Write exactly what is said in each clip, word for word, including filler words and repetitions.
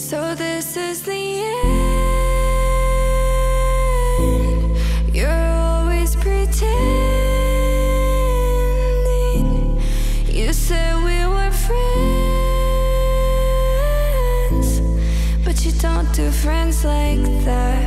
So this is the end. You're always pretending. You said we were friends, but you don't do friends like that.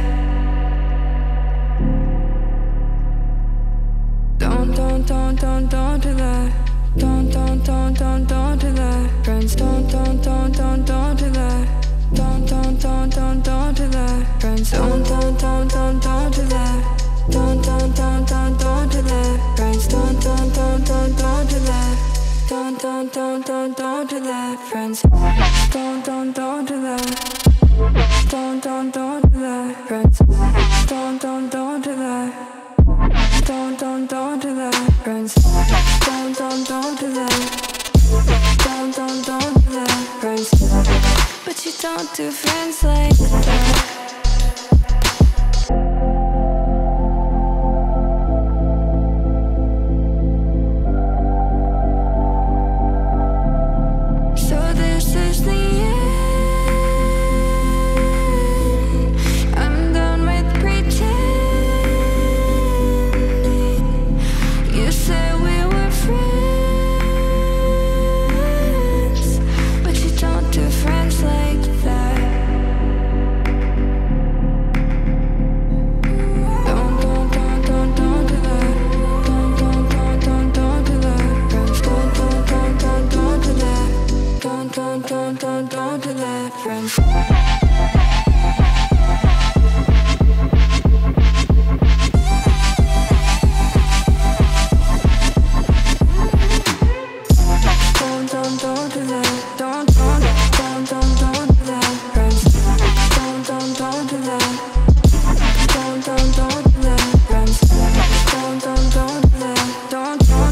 Don't, don't, don't, don't, don't do that. Don't, don't, don't, don't, don't do that. Friends, don't, don't, don't, don't, don't do that. Don't, don't, don't, don't, don't do that. Friends, don't, don't, don't, don't, don't do that. Don't, don't, don't, don't, don't do that. Friends, don't, don't, don't, don't, don't do that. Don't, don't, don't, don't, don't do that. Friends, don't, don't, don't do that. Don't, don't, don't do that. Friends, don't, don't, don't do that. Don't, don't, don't do that. Friends, don't, don't, don't do that. Don't, don't, don't do that. Friends, but you don't do friends like that.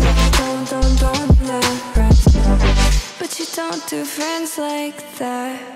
Don't do friends like that.